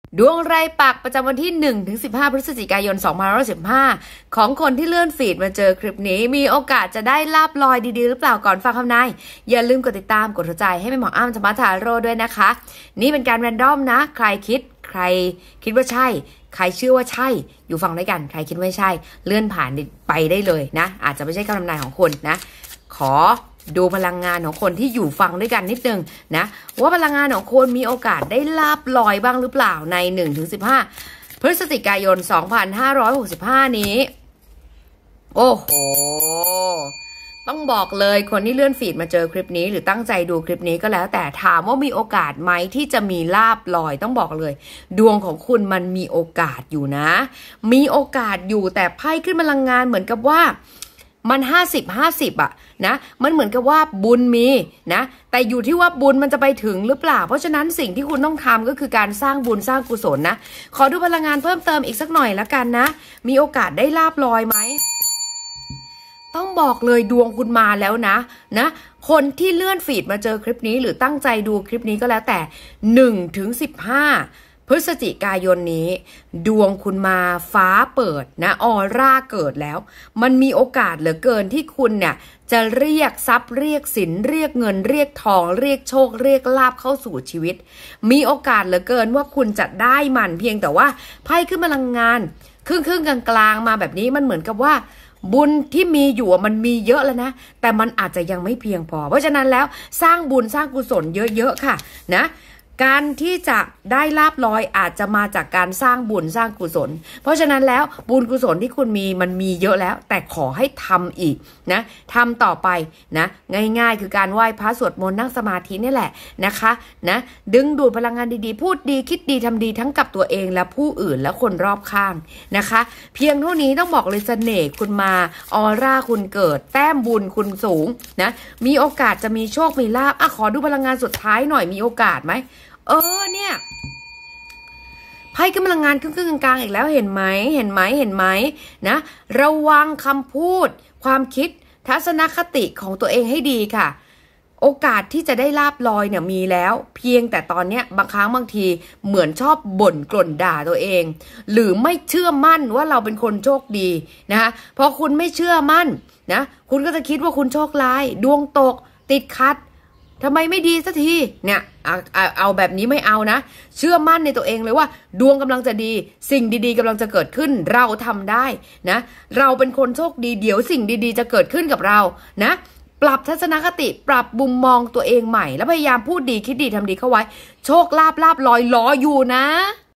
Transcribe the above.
ดวงรายปักประจำวันที่ 1-15 พฤศจิกายน 2515 ของคนที่เลื่อนฟีดมาเจอคลิปนี้มีโอกาสจะได้ลาบลอยดีๆหรือเปล่าก่อนฟังคำนายอย่าลืมกดติดตามกดหัวใจให้แม่หมออ้ำธรรมทาโร่ด้วยนะคะนี่เป็นการแรนดอมนะใครคิดว่าใช่ใครเชื่อว่าใช่อยู่ฟังด้วยกันใครคิดว่าใช่เลื่อนผ่านไปได้เลยนะอาจจะไม่ใช่คำทำนายของคุณนะขอดูพลังงานของคนที่อยู่ฟังด้วยกันนิดนึงนะว่าพลังงานของคนมีโอกาสได้ลาบลอยบ้างหรือเปล่าใน 1-15 พฤศจิกายน 2565 นี้โอ้โหต้องบอกเลยคนที่เลื่อนฟีดมาเจอคลิปนี้หรือตั้งใจดูคลิปนี้ก็แล้วแต่ถามว่ามีโอกาสไหมที่จะมีลาบลอยต้องบอกเลยดวงของคุณมันมีโอกาสอยู่นะมีโอกาสอยู่แต่ไพ่ขึ้นพลังงานเหมือนกับว่ามัน50-50อะนะมันเหมือนกับว่าบุญมีนะแต่อยู่ที่ว่าบุญมันจะไปถึงหรือเปล่าเพราะฉะนั้นสิ่งที่คุณต้องทำก็คือการสร้างบุญสร้างกุศลนะขอดูพลังงานเพิ่มเติมอีกสักหน่อยละกันนะมีโอกาสได้ลาบลอยไหมต้องบอกเลยดวงคุณมาแล้วนะคนที่เลื่อนฟีดมาเจอคลิปนี้หรือตั้งใจดูคลิปนี้ก็แล้วแต่ 1-15 พฤศจิกายนนี้ดวงคุณมาฟ้าเปิดนะออร่าเกิดแล้วมันมีโอกาสเหลือเกินที่คุณเนี่ยจะเรียกทรัพย์เรียกสินเรียกเงินเรียกทองเรียกโชคเรียกลาภเข้าสู่ชีวิตมีโอกาสเหลือเกินว่าคุณจะได้มันเพียงแต่ว่าไพ่ขึ้นพลังงานครึ่งกลางมาแบบนี้มันเหมือนกับว่าบุญที่มีอยู่มันมีเยอะแล้วนะแต่มันอาจจะยังไม่เพียงพอเพราะฉะนั้นแล้วสร้างบุญสร้างกุศลเยอะๆค่ะนะการที่จะได้ลาบลอยอาจจะมาจากการสร้างบุญสร้างกุศลเพราะฉะนั้นแล้วบุญกุศลที่คุณมีมันมีเยอะแล้วแต่ขอให้ทำอีกนะทำต่อไปนะง่ายๆคือการไหว้พระสวดมนต์นั่งสมาธินี่แหละนะคะนะดึงดูดพลังงานดีๆพูดดีคิดดีทำดีทั้งกับตัวเองและผู้อื่นและคนรอบข้างนะคะเพียงเท่านี้ต้องบอกเลยเสน่ห์คุณมาออร่าคุณเกิดแต้มบุญคุณสูงนะมีโอกาสจะมีโชคมีลาภขอดูพลังงานสุดท้ายหน่อยมีโอกาสไหมเนี่ยไพ่ขึ้นพลังงานครึ่งกลางอีกแล้วเห็นไหมนะระวังคำพูดความคิดทัศนคติของตัวเองให้ดีค่ะโอกาสที่จะได้ลาบลอยเนี่ยมีแล้วเพียงแต่ตอนเนี้ยบางครั้งบางทีเหมือนชอบบ่นกล่นด่าตัวเองหรือไม่เชื่อมั่นว่าเราเป็นคนโชคดีนะคะพอคุณไม่เชื่อมั่นนะคุณก็จะคิดว่าคุณโชคร้ายดวงตกติดขัดทำไมไม่ดีสักทีเนี่ยเอาแบบนี้ไม่เอานะเชื่อมั่นในตัวเองเลยว่าดวงกำลังจะดีสิ่งดีๆกำลังจะเกิดขึ้นเราทำได้นะเราเป็นคนโชคดีเดี๋ยวสิ่งดีๆจะเกิดขึ้นกับเรานะปรับทัศนคติปรับมุมมองตัวเองใหม่แล้วพยายามพูดดีคิดดีทำดีเข้าไว้โชคลาภลอยรออยู่นะ